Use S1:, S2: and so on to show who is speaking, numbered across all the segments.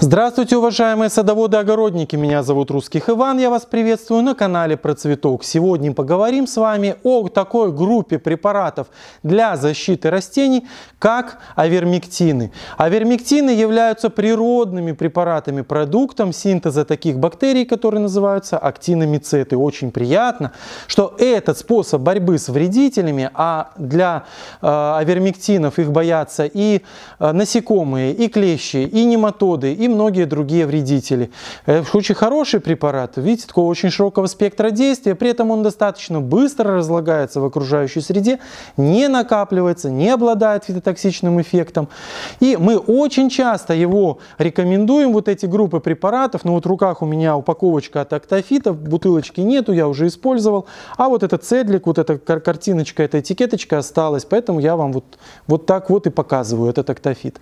S1: Здравствуйте, уважаемые садоводы и огородники! Меня зовут Русских Иван, я вас приветствую на канале Про Цветок. Сегодня поговорим с вами о такой группе препаратов для защиты растений, как авермектины. Авермектины являются природными препаратами, продуктом синтеза таких бактерий, которые называются актиномицеты. Очень приятно, что этот способ борьбы с вредителями, а для авермектинов их боятся и насекомые, и клещи, и нематоды, и многие другие вредители. Очень хороший препарат, видите, такого очень широкого спектра действия, при этом он достаточно быстро разлагается в окружающей среде, не накапливается, не обладает фитотоксичным эффектом. И мы очень часто его рекомендуем, вот эти группы препаратов. Ну вот в руках у меня упаковочка от Актофита, бутылочки нету, я уже использовал. А вот этот цедлик, вот эта картиночка, эта этикеточка осталась, поэтому я вам вот так вот и показываю этот Актофит.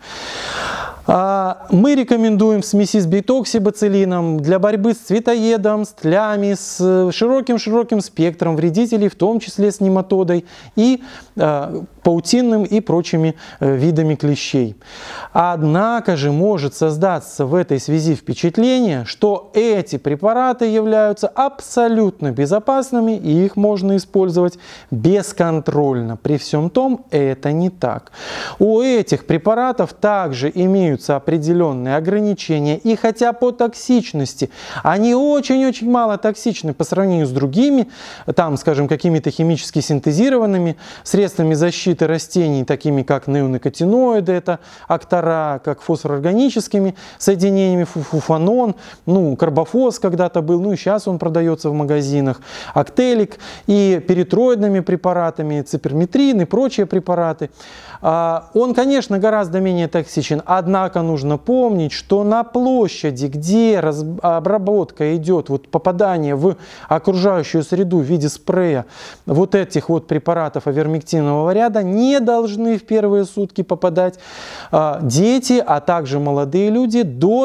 S1: Мы рекомендуем в смеси с бетоксибациллином для борьбы с цветоедом, с тлями, с широким спектром вредителей, в том числе с нематодой и паутинным и прочими видами клещей. Однако же может создаться в этой связи впечатление, что эти препараты являются абсолютно безопасными и их можно использовать бесконтрольно. При всем том, это не так. У этих препаратов также имеются определенные ограничения, и хотя по токсичности они очень-очень мало токсичны по сравнению с другими, там, скажем, какими-то химически синтезированными средствами защиты растений, такими как неоникотиноиды, это актора, как фосфорорганическими соединениями, фуфанон, карбофос когда-то был, и сейчас он продается в магазинах, актелик, и перитроидными препаратами, циперметрин и прочие препараты. Он, конечно, гораздо менее токсичен, однако нужно помнить, что на площади, где обработка идет, попадание в окружающую среду в виде спрея вот этих вот препаратов авермектинового ряда, не должны в первые сутки попадать дети, а также молодые люди до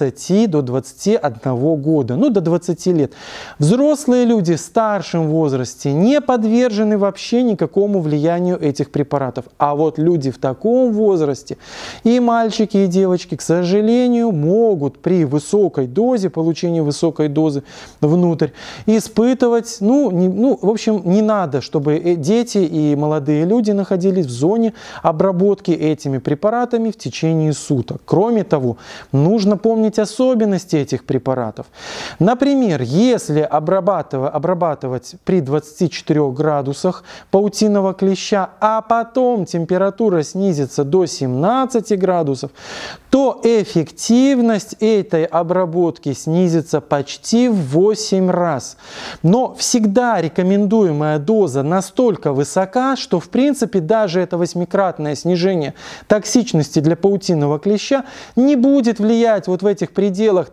S1: 20-21 года, до 20 лет. Взрослые люди в старшем возрасте не подвержены вообще никакому влиянию этих препаратов. А вот люди в таком возрасте, и мальчики, и девочки, к сожалению, могут при высокой дозе, получении высокой дозы внутрь, испытывать, в общем, не надо, чтобы дети и молодые люди находились в зоне обработки этими препаратами в течение суток. Кроме того, нужно помнить особенности этих препаратов. Например, если обрабатывать при 24 градусах паутинного клеща, а потом температура снизится до 17 градусов, то эффективность этой обработки снизится почти в 8 раз. Но всегда рекомендуемая доза настолько высока, что в принципе даже это 8-кратное снижение токсичности для паутинного клеща не будет влиять вот в этих пределах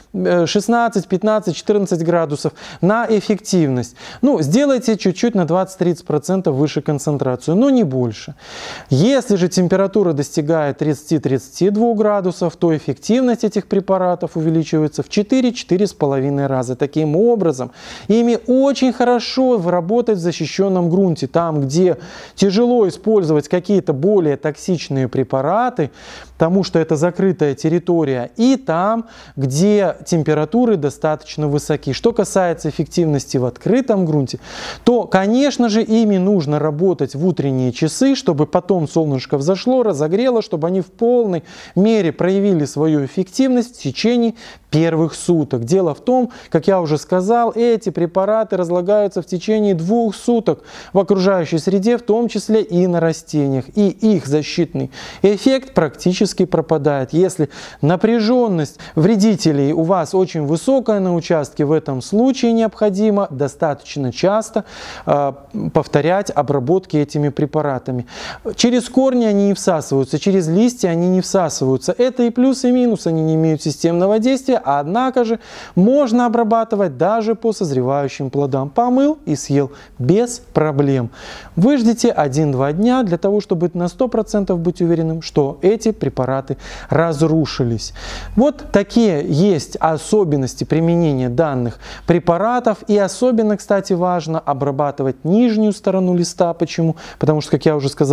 S1: 16, 15, 14 градусов на эффективность. Сделайте чуть-чуть на 20-30% выше концентрацию, но не больше. Если же температура достигает 30-32 градусов, то эффективность этих препаратов увеличивается в 4-4,5 раза. Таким образом, ими очень хорошо работать в защищенном грунте, там, где тяжело использовать какие-то более токсичные препараты, потому что это закрытая территория, и там, где температуры достаточно высоки. Что касается эффективности в открытом грунте, то, конечно же, ими нужно работать в утренние часы, чтобы потом солнышко взошло, разогрело, чтобы они в полной мере проявили свою эффективность в течение первых суток. Дело в том, как я уже сказал, эти препараты разлагаются в течение 2 суток в окружающей среде, в том числе и на растениях. И их защитный эффект практически пропадает. Если напряженность вредителей у вас очень высокая на участке, в этом случае необходимо достаточно часто повторять обработки этими препаратами. Через корни они не всасываются, через листья они не всасываются. Это и плюс, и минус, они не имеют системного действия, однако же можно обрабатывать даже по созревающим плодам. Помыл и съел без проблем. Вы ждите 1-2 дня для того, чтобы на 100% быть уверенным, что эти препараты разрушились. Вот такие есть особенности применения данных препаратов. И особенно, кстати, важно обрабатывать нижнюю сторону листа. Почему? Потому что, как я уже сказал,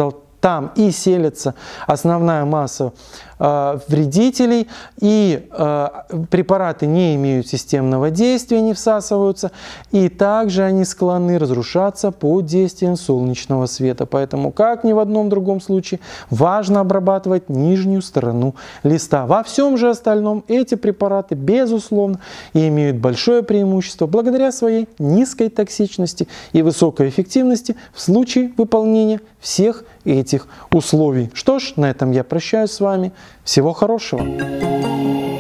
S1: там и селится основная масса вредителей, и препараты не имеют системного действия, не всасываются, и также они склонны разрушаться под действием солнечного света. Поэтому, как ни в одном другом случае, важно обрабатывать нижнюю сторону листа. Во всем же остальном эти препараты, безусловно, имеют большое преимущество благодаря своей низкой токсичности и высокой эффективности в случае выполнения всех этих условий. Что ж, на этом я прощаюсь с вами. Всего хорошего!